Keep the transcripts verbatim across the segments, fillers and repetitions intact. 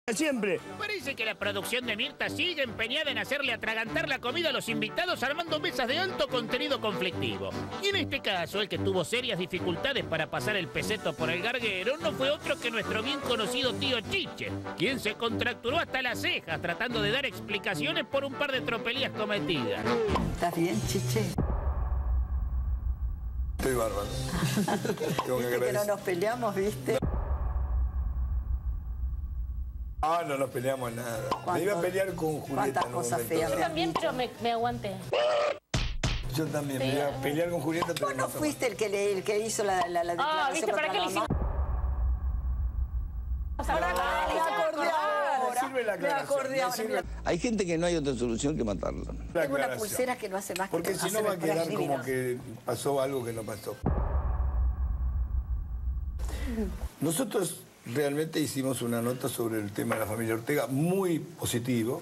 Siempre. Parece que la producción de Mirta sigue empeñada en hacerle atragantar la comida a los invitados armando mesas de alto contenido conflictivo. Y en este caso, el que tuvo serias dificultades para pasar el peseto por el garguero no fue otro que nuestro bien conocido tío Chiche, quien se contracturó hasta las cejas tratando de dar explicaciones por un par de tropelías cometidas. ¿Estás bien, Chiche? Estoy bárbaro. Tengo que ¿Viste que no nos peleamos, viste? Ah, no nos peleamos nada. Me iba a pelear con Julieta. ¿Cuántas cosas feas? Yo también, pero me, me aguanté. Yo también me iba a pelear con Julieta, pero ¿Vos no no fuiste el que, le, el que hizo la, la, la declaración Ah, ¿viste? ¿Para qué le hicimos? Me acordé ahora. Hay gente que no hay otra solución que matarlo. Tengo una pulsera que no hace más que Porque si no va a quedar como que pasó algo que no pasó. Nosotros realmente hicimos una nota sobre el tema de la familia Ortega muy positivo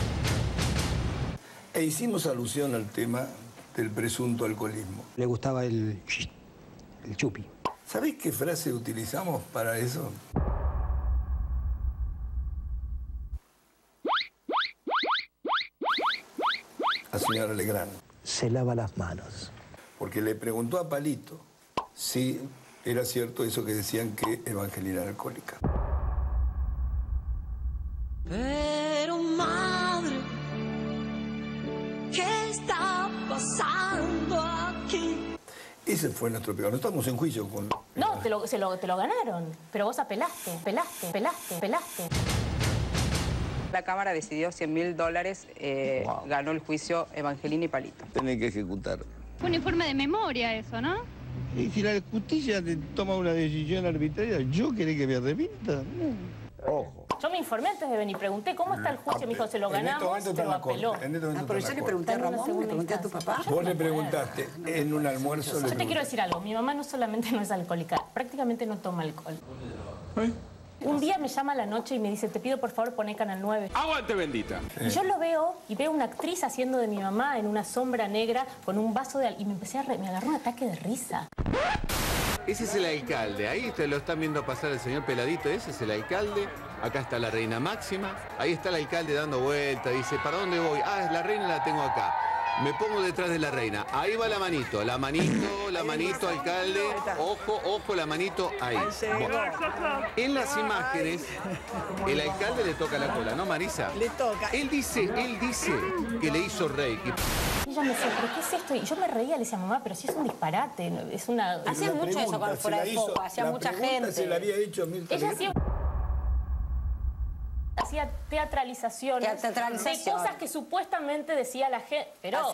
e hicimos alusión al tema del presunto alcoholismo. Le gustaba el, el chupi. ¿Sabés qué frase utilizamos para eso? La señora Legrand. Se lava las manos. Porque le preguntó a Palito si era cierto eso que decían que Evangelina era alcohólica. Pero madre, ¿qué está pasando aquí? Ese fue nuestro pecado. No estamos en juicio con... No, te lo, se lo, te lo ganaron. Pero vos apelaste, pelaste, pelaste, pelaste. La Cámara decidió cien mil dólares, eh, wow. Ganó el juicio Evangelina y Palito. Tiene que ejecutar. Un informe de memoria eso, ¿no? Y si la justicia te toma una decisión arbitraria, ¿yo querés que me arrepienta? No. Ojo. Yo me informé antes de venir, pregunté cómo está el juicio, me dijo, se lo ganamos, se lo apeló. Ah, pero yo le pregunté a Ramón, le pregunté a tu papá. Vos le preguntaste en un almuerzo. Yo te quiero decir algo, mi mamá no solamente no es alcohólica, prácticamente no toma alcohol. ¿Eh? Un día me llama a la noche y me dice, te pido por favor poné Canal nueve. ¡Aguante, bendita! Y yo lo veo y veo una actriz haciendo de mi mamá en una sombra negra con un vaso de... Y me empecé a... Re... Me agarró un ataque de risa. Ese es el alcalde. Ahí te lo están viendo pasar el señor Peladito. Ese es el alcalde. Acá está la reina Máxima. Ahí está el alcalde dando vuelta. Dice, ¿para dónde voy? Ah, la reina la tengo acá. Me pongo detrás de la reina. Ahí va la manito. La manito, la manito, alcalde. Ojo, ojo, la manito ahí. Bueno, en las imágenes, el alcalde le toca la cola, ¿no, Marisa? Le toca. Él dice, él dice que le hizo reiki. Y ella me decía, ¿pero qué es esto? Y yo me reía, le decía, mamá, pero si es un disparate, es una... Hacían mucho eso con fuera de foco, hacía mucha gente. Se la había hecho Mirta Ella hacía... Hacía teatralizaciones Teatralización. de cosas que supuestamente decía la gente, pero...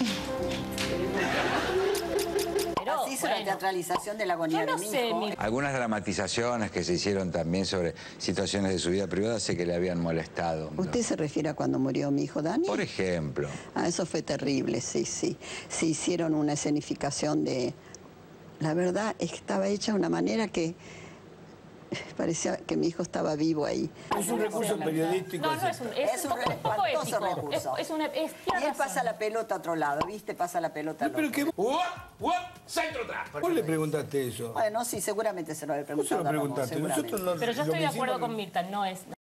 pero Así hizo bueno, la teatralización de la agonía yo no de mi sé, hijo. mi... Algunas dramatizaciones que se hicieron también sobre situaciones de su vida privada sé que le habían molestado. ¿Usted se refiere a cuando murió mi hijo Dani? Por ejemplo. Ah, eso fue terrible, sí, sí. Se hicieron una escenificación de... La verdad es que estaba hecha de una manera que... Parecía que mi hijo estaba vivo ahí. Es un recurso periodístico. No, no es un, es es un, un poco, un poco espantoso ético. recurso. Es, es una, es, Y él pasa la pelota a otro lado, ¿viste? Pasa la pelota al Pero otro. que... ¡Uop! ¡Uop! ¡Centro atrás! ¿Vos le preguntaste eso? Bueno, sí, seguramente se lo había Vos se preguntado. lo preguntaste. Nosotros no, Pero yo lo estoy que de acuerdo hicimos... con Mirta, no es...